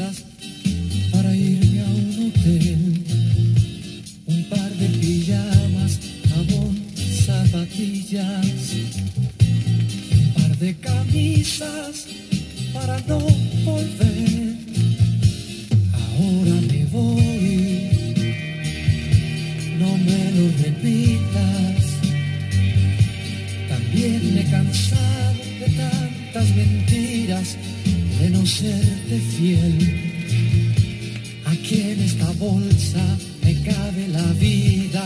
camisas para irme a un hotel, un par de pijamas, jabón, zapatillas, un par de camisas para no volver. Ahora me voy, no me lo repitas. También me he cansado de tantas mentiras, de no serte fiel. Aquí en esta bolsa me cabe la vida,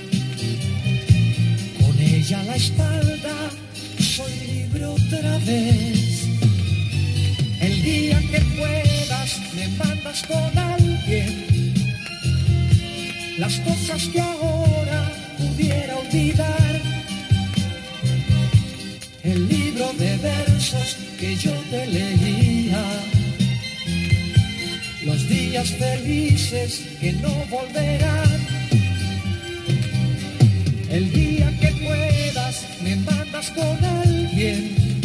con ella a la espalda soy libre otra vez. El día que puedas me mandas con alguien las cosas que ahora pudiera olvidar. El libro de versos que yo te leía, los días felices que no volverán. El día que puedas me mandas con alguien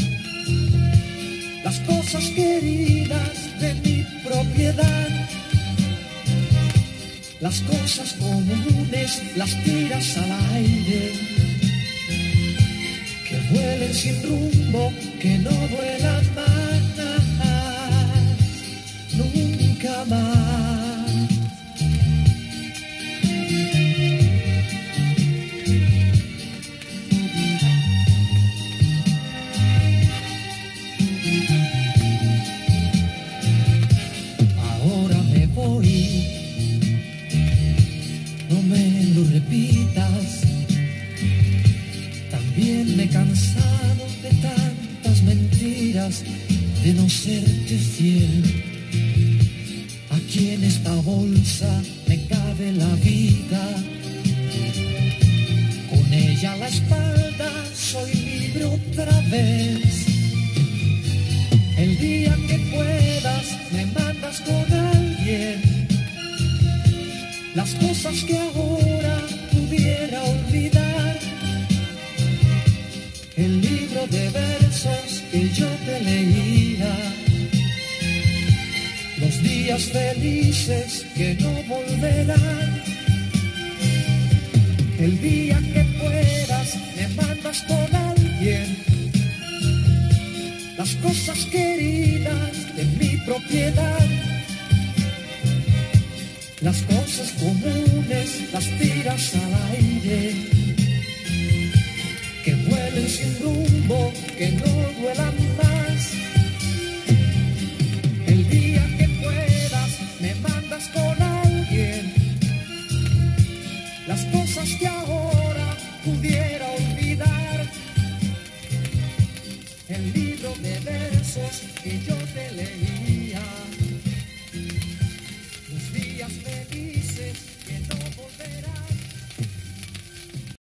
las cosas queridas de mi propiedad. Las cosas comunes las tiras al aire, que vuelen sin rumbo, que no vuelan más, nunca más. Ahora me voy, no me lo repitas. También me he cansado de tantas mentiras, de no serte fiel. Aquí en esta bolsa me cabe la vida, con ella a la espalda soy libre otra vez. El día que puedas me mandas con alguien las cosas que ahora pudiera olvidar. El libro de versos que yo te leía, los días felices que no volverán. El día que puedas me mandas con alguien las cosas queridas de mi propiedad. Las cosas comunes las tiras al aire, que vuelen sin rumbo, que no duelan más.